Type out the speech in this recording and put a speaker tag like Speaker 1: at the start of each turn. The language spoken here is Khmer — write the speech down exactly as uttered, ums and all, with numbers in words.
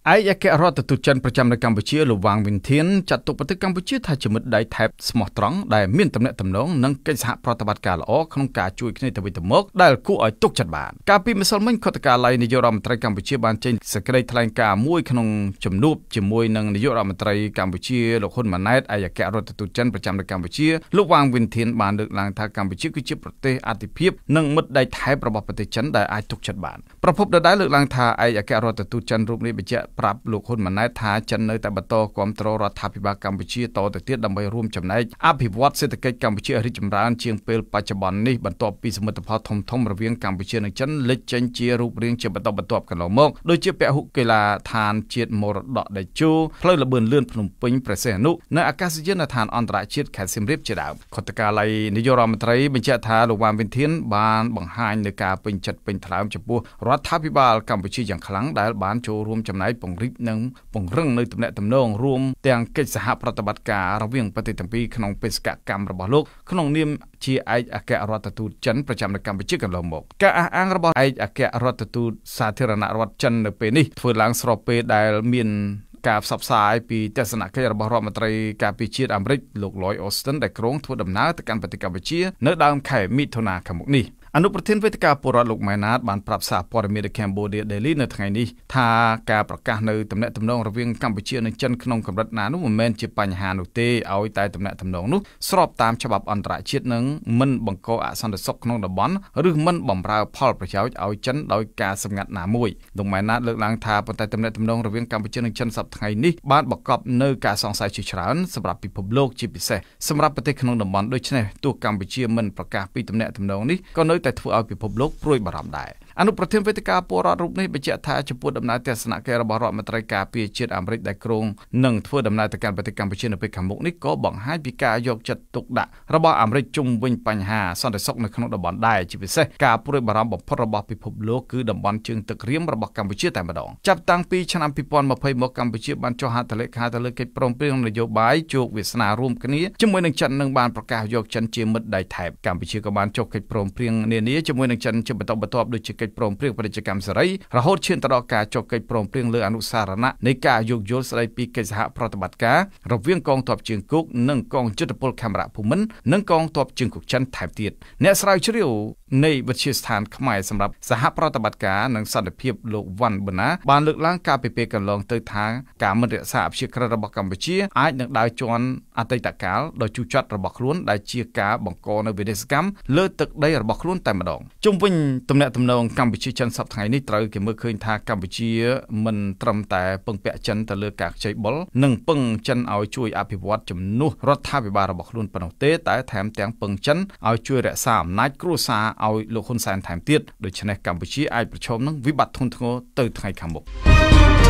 Speaker 1: ឯកអគ្គរដ្ឋទូតចិនប្រចាំនៅកម្ពុជាលោកវ៉ាងវិនធានចាត់ទុកប្រទេសកម្ពុជាថាជាមិត្តដៃថែបស្មោះត្រង់ដែលមានទំនាក់ទំនងនិងកិច្ចសហប្រតិបត្តិការល្អក្នុងការជួយគ្នាទៅវិញទៅមកដែលគួរឲ្យទុកចិត្តបានកាលពីម្សិលមិញខុទ្ទកាល័យនាយករដ្ឋមន្ត្រីកម្ពុជាបានចេញសេចក្តីថ្លែងការណ៍មួយក្នុងជំនួបជាមួយនឹងនាយករដ្ឋមន្ត្រីកម្ពុជាលោកហ៊ុនម៉ាណែតឯកអគ្គរដ្ឋទូតចិនប្រចាំនៅកម្ពុជាលោកវ៉ាងវិនធានបានលើកឡើងថាកម្ពុជាគឺជាប្រទេសអាទិភាពនិងមិត្តដៃថែបរបស់ប្រទេសចិនដែលអាចទុកចិត្តបានប្រពន្ធដដែលលើកឡើងថាឯកអគ្គរដ្ឋទូតចិនរូបនេះបញ្ជាក់ប្រាប់លោកហ៊ុនម៉ាណែតថាចិននៅតែបន្តគាំទ្ររដ្ឋាភិបាលកម្ពុជាតទៅទៀតដើម្បីរួមចំណែកអភិវឌ្ឍសេដ្ឋកិច្ចកម្ពុជារីកចម្រើនជាងពេលបច្ចុប្បន្ននេះបន្ទាប់ពីសមិទ្ធផលធំធំរវាងកម្ពុជានិងចិនលេចចេញជារូបរាងជាបន្តបន្ទាប់កន្លងមកដូចជាពហុកីឡដ្ឋានជាតិមរតកដេជោផ្លូវលបឿនលឿនភ្នំពេញព្រះសីហនុនិងអាកាសយានដ្ឋានអន្តរជាតិខេត្តសៀមរាបជាដើមខុទ្ទកាល័យនាយករដ្ឋមន្ត្រីបញ្ជាក់ថាលោកវ៉ាងវិនធានបានបង្ហាញនៅការពេញចិត្តពេញថ្លើមចំពោះរដ្ឋាភិបាលកម្ពុជាយ៉ាងខ្លាំងដែលបានចូលរួមចំណែកពង្រីកនិងពង្រឹងនៅទំនាក់ទំនងរួមទាំងកិច្ចសហប្រតិបត្តិការរវាងប្រទេសទាំងពីរក្នុងបេសកកម្មរបស់លោកក្នុងនាមជាឯកអគ្គរដ្ឋទូតចិនប្រចាំនៅកម្ពុជាកន្លងមកការអះអាងរបស់ឯកអគ្គរដ្ឋទូតសាធារណរដ្ឋចិននៅពេលនេះធ្វើឡើងស្របពេលដែលមានការផ្សព្វផ្សាយពីទស្សនកិច្ចរបស់រដ្ឋមន្ត្រីការពារជាតិអាមេរិកលោក Lloyd Austin ដែលក្រុងធ្វើដំណើរទៅកាន់ប្រទេសកម្ពុជានៅដើមខែមិថុនាខាងមុខនេះអនុប្រធានវេទិកាពលរដ្ឋលោកម៉ែនណាតបានប្រាប់សារព័ត៌មាន The Cambodia Daily នៅថ្ងៃនេះថាការប្រកាសនៅទំនាក់ទំនងរវាងកម្ពុជានិងចិនក្នុងកម្រិតណានោះមិនមែនជាបញ្ហានោះទេឲ្យតែទំនាក់ទំនងនោះស្របតាមច្បាប់អន្តរជាតិនិងមិនបង្កអសន្តិសុខក្នុងតំបន់ឬមិនបម្រើផលប្រយោជន៍ឲ្យចិនដោយការសម្ងាត់ណាមួយលោកម៉ែនណាតលើកឡើងថាប៉ុន្តែទំនាក់ទំនងរវាងកម្ពុជានិងចិនសប្តាហ៍ថ្ងៃនេះបានបង្កប់នៅការសង្ស័យជាច្រើនសម្រាប់ពិភពលោកជាពិសេសសម្រាប់ប្រទេសក្នុងតំបន់ដូច្នេះទោះកម្ពុជាមិនប្រកាសពីទំនាក់ទំនងនេះក៏នៅតែធ្វើឲ្យពិភពលោកព្រួយបារម្ភដែរអនុប្រធានវេទិកាពលរដ្ឋរូបនេះបញ្ជាក់ថាចំពោះដំណើរទស្សនកិច្ចរបស់រដ្ឋមន្ត្រីការពារជាតិអាមេរិកដែលក្រុងនឹងធ្វើដំណើរទៅកាន់ប្រទេសកម្ពុជានៅពេលខាងមុខនេះក៏បង្ហាញពីការយកចិត្តទុកដាក់របស់អាមេរិកជុំវិញបញ្ហាសន្តិសុខនៅក្នុងតំបន់ដែរជាពិសេសការព្រួយបារម្ភបំផុតរបស់ពិភពលោកគឺតំបន់ជើងទឹករៀមរបស់កម្ពុជាតែម្ដងចាប់តាំងពីឆ្នាំពីរពាន់ម្ភៃមកកម្ពុជាបានចុះហត្ថលេខាទៅលើកិច្ចព្រមព្រៀងនយោបាយជោគវាសនារួមគ្នាជាមួយនឹងចិននិងបានប្រកាសយកចិនជាមិត្តដៃថែបកម្ពុជាក៏បានចុះកិច្ចព្រមព្រៀងនានាជាមួយនឹងចិនជាបន្តបន្ទាប់ដូចជាកិច្ចព្រមព្រៀងពាណិជ្ជកម្មសេរីរហូតឈានទៅដល់ការចុះកិច្ចព្រមព្រៀងលើអនុសារណៈនៃការយោគយល់ស្តីពីកិច្ចសហប្រតិបត្តិការរវាងកងទ័ពជើងគោកនិងកងយុទ្ធពលខេមរៈភូមិន្ទនិងកងទ័ពជើងគោកចិនថែមទៀតអ្នកស្រាវជ្រាវនៃវិទ្យាស្ថានខ្មែរសម្រាប់សហប្រតិបត្តិការនិងសន្តិភាពលោកវ៉ាន់ប៊ឺណាបានលើកឡើងការពីពេលកន្លងទៅថាការមិនរក្សាអព្យាក្រឹតរបស់កម្ពុជាអាចនឹងដើរជាន់អតីតកាលដ៏ជូរចត់របស់ខ្លួនដែលជាការបង្កនៅវិនិស្សកម្មលើទឹកដីរបស់ខ្លួនតែម្ដងជុំវិញទំនាក់ទំនងកម្ពុជាចិនសប្តាហ៍ថ្ងៃនេះត្រូវគេមើលឃើញថាកម្ពុជាមិនត្រឹមតែពឹងពាក់ចិនទៅលើការខ្ចីបុលនិងពឹងចិនឲ្យជួយអភិវឌ្ឍជំនួសរដ្ឋាភិបាលរបស់ខ្លួនប៉ុណ្ណោះទេតែថែមទាំងពឹងចិនឲ្យជួយរក្សាអំណាចគ្រួសារឲ្យលោកហ៊ុនសែនថែមទៀតដូច្នេះកម្ពុជាអាចប្រឈមនឹងវិបត្តិធ្ងន់ធ្ងរទៅថ្ងៃខាងមុខ